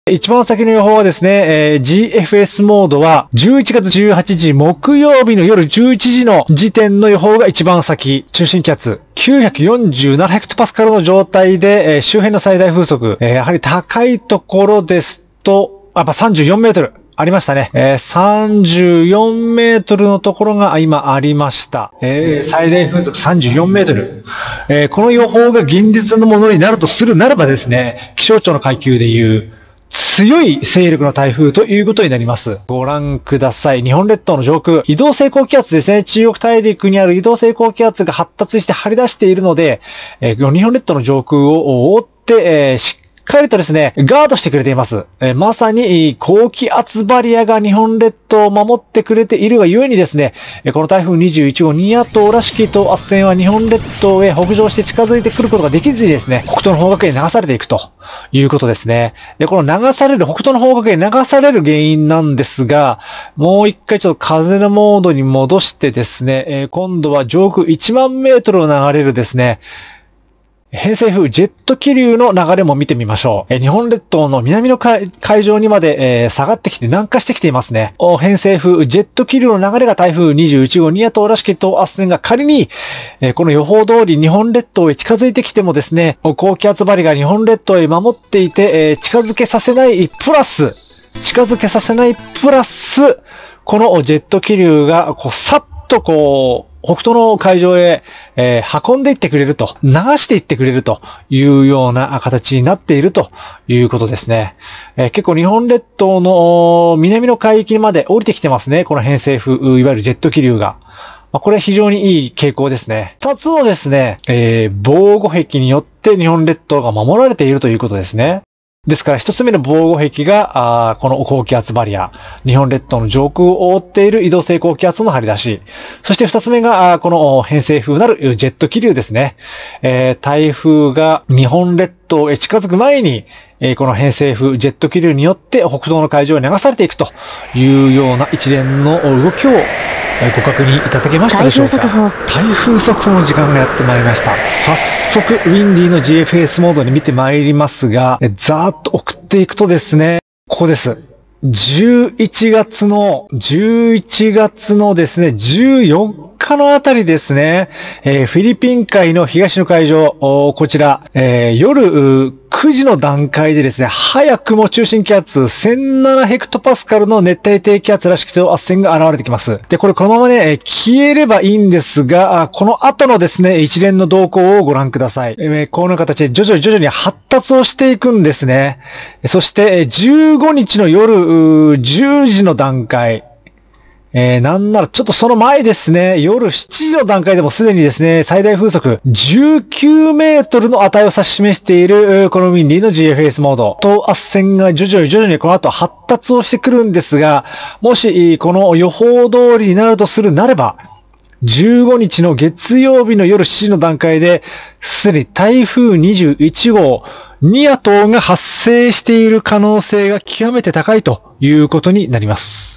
一番先の予報はですね、GFS モードは11月18日木曜日の夜11時の時点の予報が一番先、中心気圧947ヘクトパスカルの状態で、周辺の最大風速、やはり高いところですと、34メートル。ありましたね。34メートルのところが今ありました。最大風速34メートル。この予報が現実のものになるとするならばですね、気象庁の階級でいう強い勢力の台風ということになります。ご覧ください。日本列島の上空、移動性高気圧ですね。中国大陸にある移動性高気圧が発達して張り出しているので、日本列島の上空を覆って、しっかりとですね、ガードしてくれています。まさに高気圧バリアが日本列島を守ってくれているがゆえにですね、この台風21号ニア島らしき等圧線は日本列島へ北上して近づいてくることができずにですね、北東の方角へ流されていくということですね。で、この北東の方角へ流される原因なんですが、もう一回ちょっと風のモードに戻してですね、今度は上空1万メートルを流れるですね、偏西風ジェット気流の流れも見てみましょう。日本列島の南の海上にまで、下がってきて南下してきていますね。偏西風ジェット気流の流れが台風21号ニア島らしき等圧線が仮に、この予報通り日本列島へ近づいてきてもですね、高気圧張りが日本列島へ守っていて、近づけさせないプラス、このジェット気流がさっと北東の海上へ、運んでいってくれると、流していってくれるというような形になっているということですね。結構日本列島の南の海域まで降りてきてますね。この偏西風、いわゆるジェット気流が。これは非常にいい傾向ですね。二つのですね、防護壁によって日本列島が守られているということですね。ですから一つ目の防護壁が、この高気圧バリア、日本列島の上空を覆っている移動性高気圧の張り出し。そして二つ目が、この偏西風なるジェット気流ですね。台風が日本列島へ近づく前に、この偏西風ジェット気流によって北東の海上へ流されていくというような一連の動きをご確認いただけましたでしょうか。台風速報の時間がやってまいりました。早速、ウィンディの GFS モードに見てまいりますが、ざーっと送っていくとですね、ここです。11月のですね、14日のあたりですね、フィリピン海の東の海上、こちら、夜9時の段階でですね、早くも中心気圧1007ヘクトパスカルの熱帯低気圧らしくて圧線が現れてきます。で、これこのままね、消えればいいんですが、この後のですね、一連の動向をご覧ください。このような形で徐々に発達をしていくんですね。そして、15日の夜10時の段階、なんならちょっとその前ですね、夜7時の段階でもすでにですね、最大風速19メートルの値を指し示している、このウィンディの GFS モードと圧線が徐々にこの後発達をしてくるんですが、もしこの予報通りになるとするなれば、15日の月曜日の夜7時の段階で、すでに台風21号、ニア島が発生している可能性が極めて高いということになります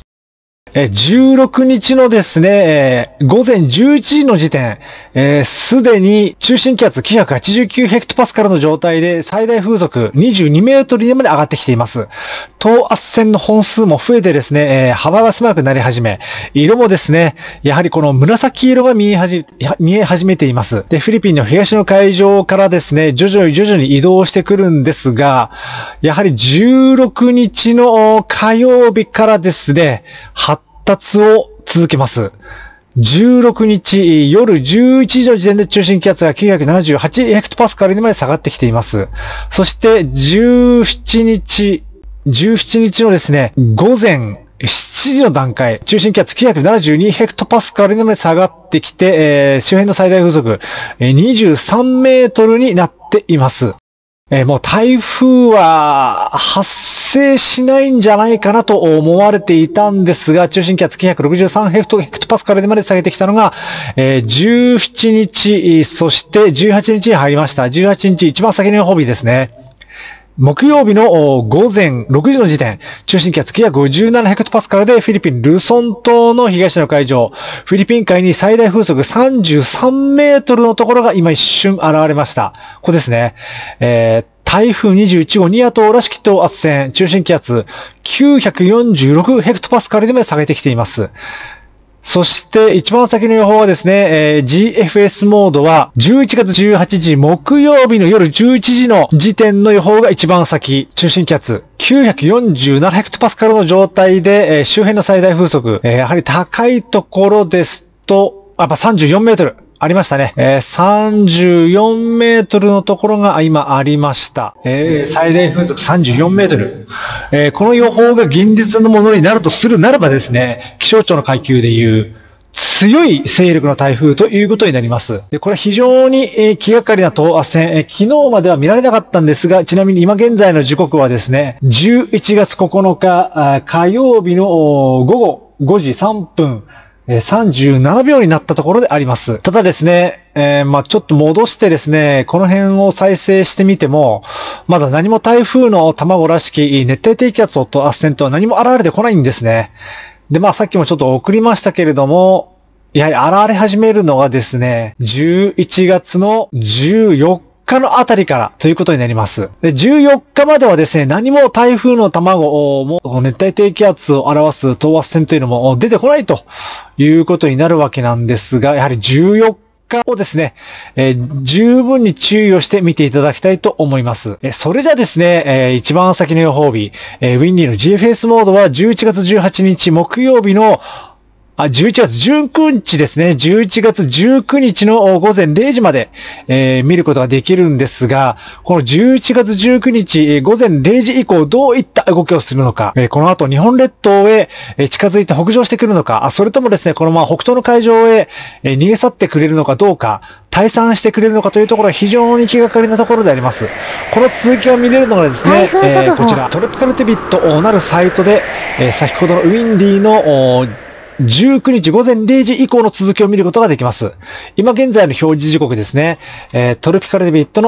。16日のですね、午前11時の時点、すでに中心気圧989ヘクトパスカルの状態で最大風速22メートルにまで上がってきています。等圧線の本数も増えてですね、幅が狭くなり始め、色もですね、やはりこの紫色が見え始めています。で、フィリピンの東の海上からですね、徐々に移動してくるんですが、やはり16日の火曜日からですね、発達を続けます。16日夜11時の時点で中心気圧が978ヘクトパスカルにまで下がってきています。そして17日のですね、午前7時の段階、中心気圧972ヘクトパスカルにまで下がってきて、周辺の最大風速23メートルになっています。もう台風は発生しないんじゃないかなと思われていたんですが、中心気圧963ヘクトパスカルでまで下げてきたのが、17日、そして18日に入りました。18日一番先の予報日ですね。木曜日の午前6時の時点、中心気圧957ヘクトパスカルでフィリピン・ルソン島の東の海上、フィリピン海に最大風速33メートルのところが今一瞬現れました。ここですね。 台風21号ニアトらしき等圧線、中心気圧946ヘクトパスカルでまで下げてきています。そして一番先の予報はですね、GFS モードは11月18日木曜日の夜11時の時点の予報が一番先、中心気圧947ヘクトパスカルの状態で、周辺の最大風速、やはり高いところですと、やっぱ34メートル。ありましたね。34メートルのところが今ありました。最大風速34メートル。この予報が現実のものになるとするならばですね、気象庁の階級でいう強い勢力の台風ということになります。で、これは非常に気がかりな等圧線、昨日までは見られなかったんですが、ちなみに今現在の時刻はですね、11月9日火曜日の午後5時3分、37秒になったところであります。ただですね、ちょっと戻してですね、この辺を再生してみても、まだ何も台風の卵らしき熱帯低気圧と圧線とは何も現れてこないんですね。で、さっきもちょっと送りましたけれども、やはり現れ始めるのがですね、11月の14日のあたりからということになります。で、14日まではですね、何も台風の卵も熱帯低気圧を表す等圧線というのも出てこないということになるわけなんですが、やはり14日をですね、十分に注意をして見ていただきたいと思います。それじゃですね、一番先の予報日、ウィンディの GFS モードは11月18日木曜日の11月19日ですね。11月19日の午前0時まで、見ることができるんですが、この11月19日午前0時以降どういった動きをするのか、この後日本列島へ近づいて北上してくるのか、それともですね、この北東の海上へ逃げ去ってくれるのかどうか、退散してくれるのかというところは非常に気がかりなところであります。この続きが見れるのがですね、こちらトロピカルテビットなるサイトで、先ほどのウィンディの19日午前0時以降の続きを見ることができます。今現在の表示時刻ですね。トロピカルデビットの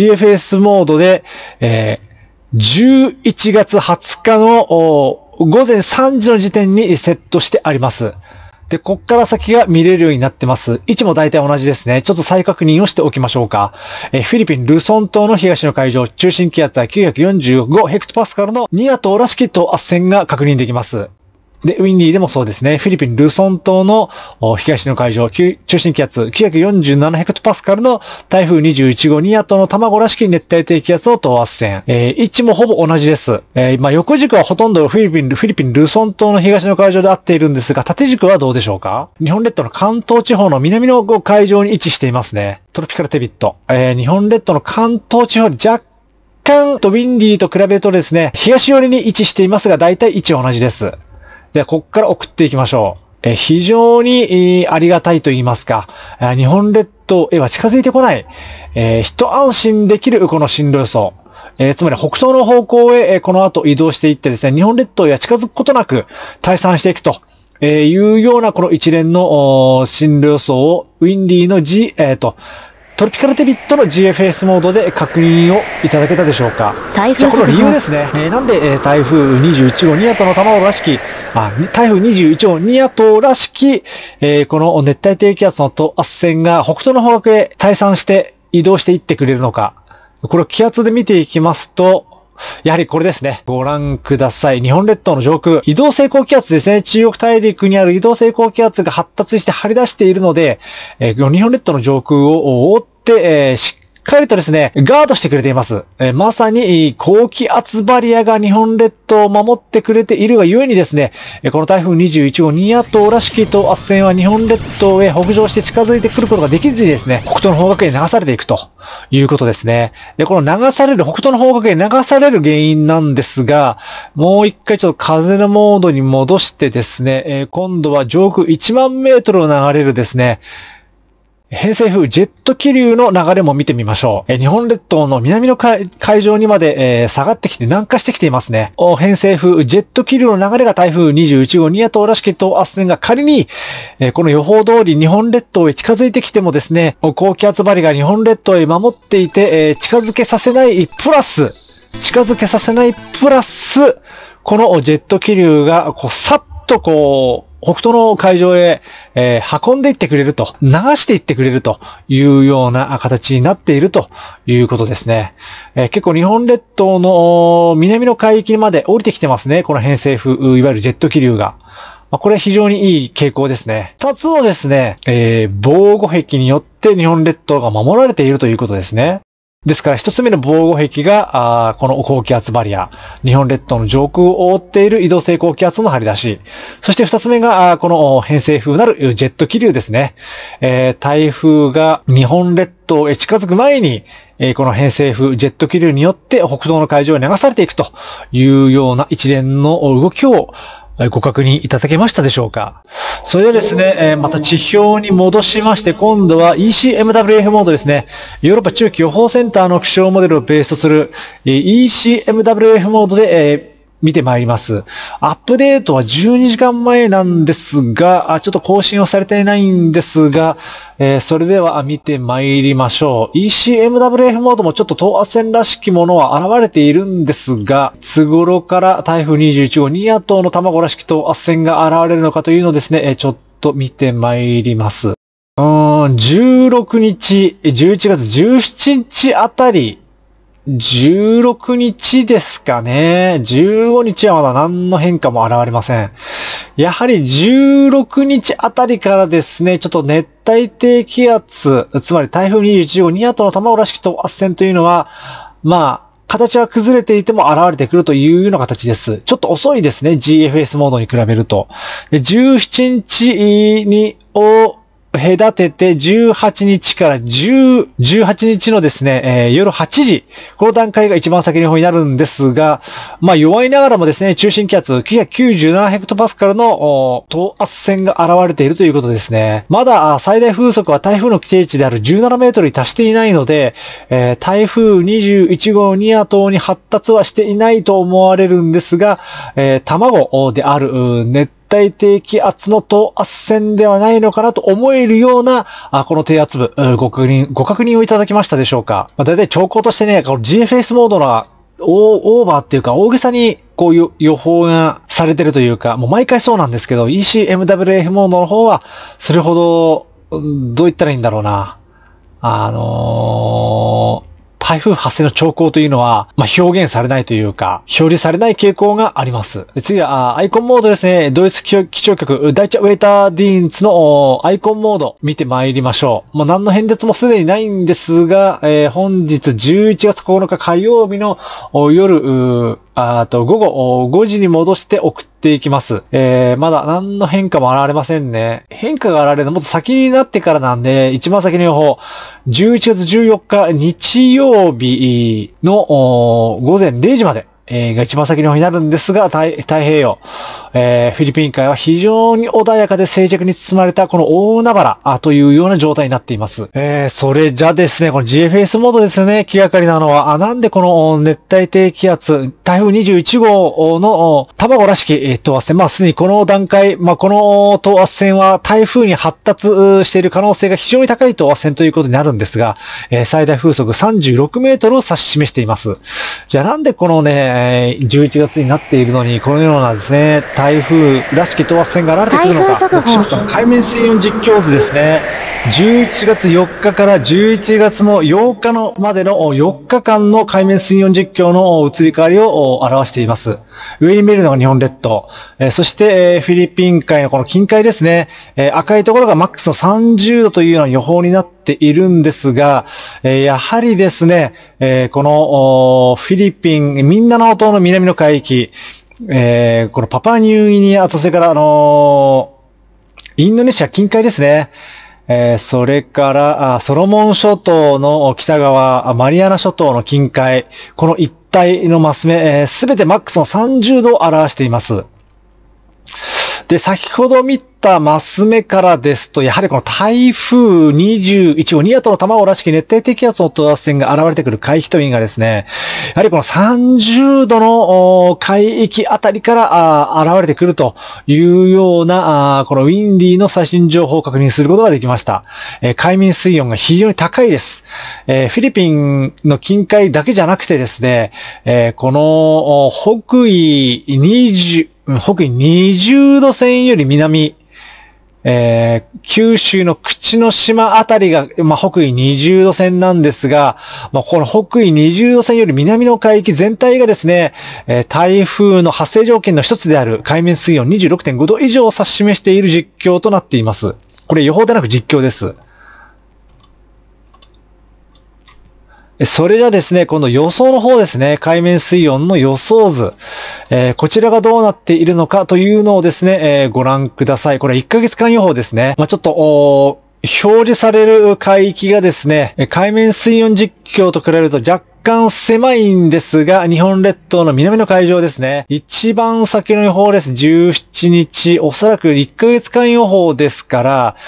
GFS モードで、11月20日の午前3時の時点にセットしてあります。で、こっから先が見れるようになってます。位置も大体同じですね。ちょっと再確認をしておきましょうか。フィリピン・ルソン島の東の海上、中心気圧は945ヘクトパスカルのニアトらしき等圧線が確認できます。で、ウィンディでもそうですね。フィリピン・ルソン島の東の海上、中心気圧947ヘクトパスカルの台風21号ニアトの卵らしき熱帯低気圧の等圧線。位置もほぼ同じです。横軸はほとんどフィリピン・ルソン島の東の海上で合っているんですが、縦軸はどうでしょうか？日本列島の関東地方の南の海上に位置していますね。トロピカルテビット。日本列島の関東地方に若干ウィンディと比べるとですね、東寄りに位置していますが、大体位置は同じです。では、こっから送っていきましょう。非常にありがたいと言いますか、日本列島へは近づいてこない、一安心できるこの進路予想。つまり北東の方向へこの後移動していってですね、日本列島へは近づくことなく退散していくというようなこの一連の進路予想をウィンディのトロピカルテビットの GFS モードで確認をいただけたでしょうか。じゃあこの理由ですね。なんで台風21号ニアトの卵らしき、台風21号ニアトらしき、この熱帯低気圧の等圧線が北東の方角へ退散して移動していってくれるのか。これを気圧で見ていきますと、やはりこれですね。ご覧ください。日本列島の上空、移動性高気圧ですね。中国大陸にある移動性高気圧が発達して張り出しているので、日本列島の上空を覆って、しっかりとですね、ガードしてくれています。まさに高気圧バリアが日本列島を守ってくれているがゆえにですね、この台風21号ニアトらしき等圧線は日本列島へ北上して近づいてくることができずにですね、北東の方角へ流されていくということですね。で、この北東の方角へ流される原因なんですが、もう一回ちょっと風のモードに戻してですね、今度は上空1万メートルを流れるですね、偏西風ジェット気流の流れも見てみましょう。日本列島の南の海上にまで、下がってきて南下してきていますね。偏西風ジェット気流の流れが台風21号ニアトらしき等圧線が仮に、この予報通り日本列島へ近づいてきてもですね、高気圧バリが日本列島へ守っていて、近づけさせないプラス、このジェット気流がさっと北東の海上へ、運んでいってくれると、流していってくれるというような形になっているということですね。結構日本列島の南の海域まで降りてきてますね。この偏西風、いわゆるジェット気流が。これは非常にいい傾向ですね。二つのですね、防護壁によって日本列島が守られているということですね。ですから一つ目の防護壁が、この高気圧バリア、日本列島の上空を覆っている移動性高気圧の張り出し。そして二つ目が、この偏西風なるジェット気流ですね。台風が日本列島へ近づく前に、この偏西風、ジェット気流によって北東の海上へ流されていくというような一連の動きをご確認いただけましたでしょうか。それでですね、また地表に戻しまして、今度は ECMWF モードですね。ヨーロッパ中期予報センターの気象モデルをベースとする ECMWF モードで、見てまいります。アップデートは12時間前なんですが、ちょっと更新はされていないんですが、それでは見てまいりましょう。ECMWF モードもちょっと等圧線らしきものは現れているんですが、いつ頃から台風21号ニア島の卵らしき等圧線が現れるのかというのをですね、ちょっと見てまいります。16日、11月17日あたり、16日ですかね。15日はまだ何の変化も現れません。やはり16日あたりからですね、ちょっと熱帯低気圧、つまり台風21号ニア島の卵らしき等圧線というのは、形は崩れていても現れてくるというような形です。ちょっと遅いですね。GFS モードに比べると。で17日に、隔てて18日から18日のですね、夜8時、この段階が一番先の方になるんですが、弱いながらもですね、中心気圧997ヘクトパスカルの等圧線が現れているということですね。まだ最大風速は台風の規定値である17メートルに達していないので、台風21号ニア島に発達はしていないと思われるんですが、卵である熱帯低気圧の等圧線ではないのかなと思えるような、この低圧部、ご確認をいただきましたでしょうか。だいたい兆候としてね、この GFS モードのオーバーっていうか大げさにこういう予報がされてるというか、もう毎回そうなんですけど、ECMWF モードの方は、それほど、どう言ったらいいんだろうな。台風発生の兆候というのは、表現されないというか、表示されない傾向があります。次は、アイコンモードですね。ドイツ気象局、ダイチャウェイターディーンツのアイコンモード、見てまいりましょう。何の変哲もすでにないんですが、本日11月9日火曜日の夜、午後5時に戻して送っていきます。まだ何の変化も現れませんね。変化が現れるのもっと先になってからなんで、一番先の予報、11月14日日曜日の午前0時まで。が一番先の方になるんですが、太平洋、フィリピン海は非常に穏やかで静寂に包まれたこの大海原というような状態になっています。それじゃですね、この GFS モードですね、気がかりなのは、なんでこの熱帯低気圧、台風21号の卵らしき等圧線、すでにこの段階、この等圧線は台風に発達している可能性が非常に高い等圧線ということになるんですが、最大風速36メートルを指し示しています。じゃあなんでこのね、11月になっているのに、このようなですね、台風らしき等圧線が現れてくるのか。海面水温実況図ですね。11月4日から11月の8日のまでの4日間の海面水温実況の移り変わりを表しています。上に見えるのが日本列島。そして、フィリピン海のこの近海ですね。赤いところがマックスの30度というような予報になっているんですが、やはりですね、このフィリピン、ミンダナオ島の南の海域、このパパニューギニア、それからインドネシア近海ですね。それから、ソロモン諸島の北側、マリアナ諸島の近海、この一帯のマス目、すべてマックスの30度を表しています。で、先ほど見たマス目からですと、やはりこの台風21号、ニア島の卵らしき熱帯低気圧の等圧線が現れてくる海域というのがですね、やはりこの30度の海域あたりから現れてくるというような、このウィンディーの最新情報を確認することができました。海面水温が非常に高いです。フィリピンの近海だけじゃなくてですね、この北緯北緯20度線より南、九州の口の島あたりが、北緯20度線なんですが、この北緯20度線より南の海域全体がですね、台風の発生条件の一つである海面水温 26.5 度以上を指し示している実況となっています。これ予報でなく実況です。それじゃですね、今度予想の方ですね、海面水温の予想図。こちらがどうなっているのかというのをですね、ご覧ください。これ1ヶ月間予報ですね。ちょっと、表示される海域がですね、海面水温実況と比べると若干狭いんですが、日本列島の南の海上ですね。一番先の予報です。17日、おそらく1ヶ月間予報ですから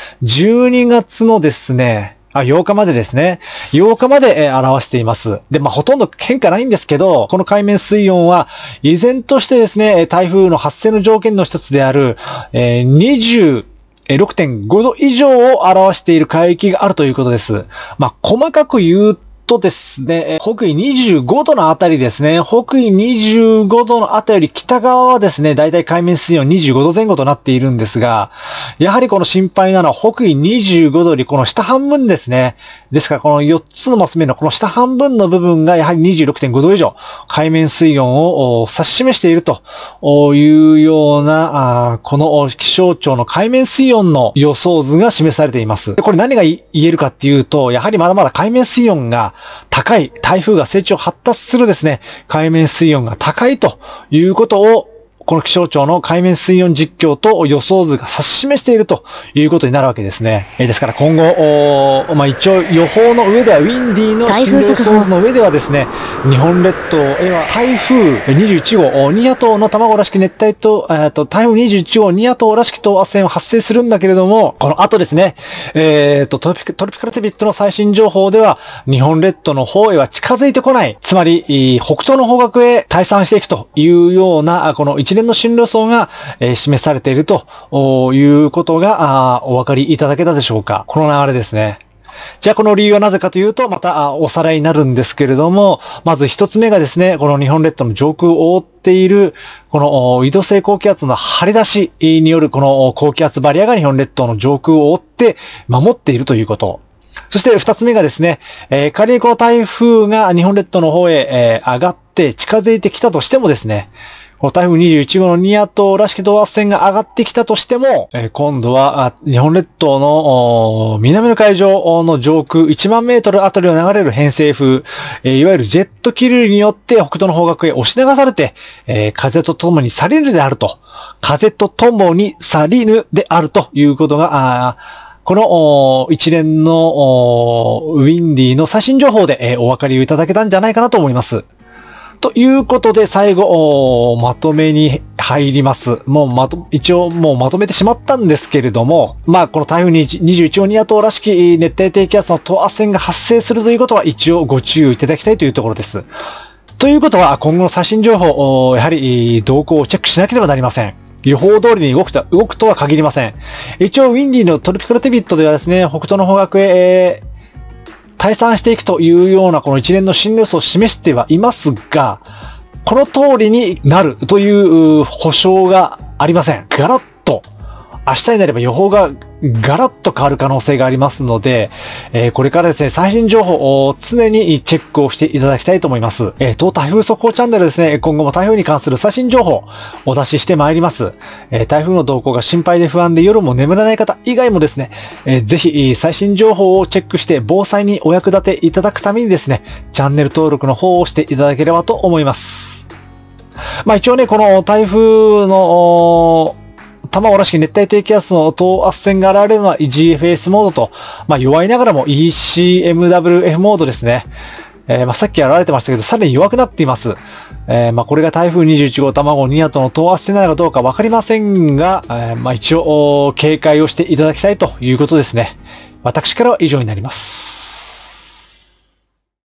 、12月のですね、8日までですね。8日まで表しています。で、ほとんど変化ないんですけど、この海面水温は、依然としてですね、台風の発生の条件の一つである、26.5 度以上を表している海域があるということです。細かく言うとですね、北緯25度のあたりですね、北緯25度のあたりより北側はですね、だいたい海面水温25度前後となっているんですが、やはりこの心配なのは北緯25度よりこの下半分ですね。ですからこの4つのマス目のこの下半分の部分がやはり 26.5 度以上、海面水温を指し示しているというような、この気象庁の海面水温の予想図が示されています。これ何が言えるかっていうと、やはりまだまだ海面水温が高い、台風が成長発達するですね、海面水温が高いということを、この気象庁の海面水温実況と予想図が指し示しているということになるわけですね。ですから今後、一応予報の上では、ウィンディーの進路予想図の上ではですね、日本列島へは台風21号、2波頭の卵らしき熱帯と、台風21号、2波頭らしき等圧線は発生するんだけれども、この後ですね、トリピカルテビットの最新情報では、日本列島の方へは近づいてこない。つまり、北東の方角へ退散していくというような、この一連の進路予想が、示されているということがお分かりいただけたでしょうか。この流れですね。じゃあこの理由はなぜかというと、またおさらいになるんですけれども、まず一つ目がですね、この日本列島の上空を覆っている、この移動性高気圧の張り出しによるこの高気圧バリアが日本列島の上空を覆って守っているということ。そして二つ目がですね、仮にこの台風が日本列島の方へ、上がって近づいてきたとしてもですね、この台風21号の2波頭らしき等圧線が上がってきたとしても、今度は日本列島の南の海上の上空1万メートルあたりを流れる偏西風、いわゆるジェット気流によって北東の方角へ押し流されて、風と共に去りぬであると、風と共に去りぬであるということが、この一連のウィンディーの最新情報でお分かりいただけたんじゃないかなと思います。ということで、最後、まとめに入ります。一応まとめてしまったんですけれども、この台風21号2波頭らしき熱帯低気圧の等圧線が発生するということは一応ご注意いただきたいというところです。ということは、今後の最新情報、やはり動向をチェックしなければなりません。予報通りに動くとは限りません。一応、ウィンディーのトロピカルテビットではですね、北東の方角へ、退散していくというようなこの一連の進路予想を示してはいますが、この通りになるという保証がありません。ガラッと、明日になれば予報がガラッと変わる可能性がありますので、これからですね、最新情報を常にチェックをしていただきたいと思います。当台風速報チャンネルですね、今後も台風に関する最新情報をお出ししてまいります。台風の動向が心配で不安で夜も眠れない方以外もですね、ぜひ最新情報をチェックして防災にお役立ていただくためにですね、チャンネル登録の方をしていただければと思います。一応ね、この台風の卵らしき熱帯低気圧の等圧線が現れるのは EGFS モードと、弱いながらも ECMWF モードですね。さっき現れてましたけど、さらに弱くなっています。これが台風21号卵2波との等圧線なのかどうかわかりませんが、一応警戒をしていただきたいということですね。私からは以上になります。